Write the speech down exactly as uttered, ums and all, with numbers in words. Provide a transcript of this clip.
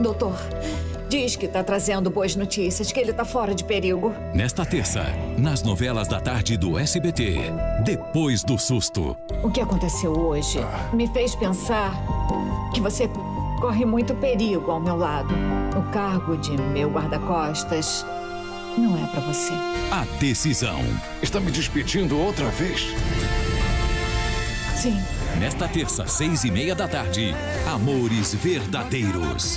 Doutor, diz que tá trazendo boas notícias, que ele tá fora de perigo. Nesta terça, nas novelas da tarde do S B T, Depois do Susto. O que aconteceu hoje me fez pensar que você corre muito perigo ao meu lado. O cargo de meu guarda-costas não é pra você. A decisão. Está me despedindo outra vez? Sim. Nesta terça, seis e meia da tarde, Amores Verdadeiros.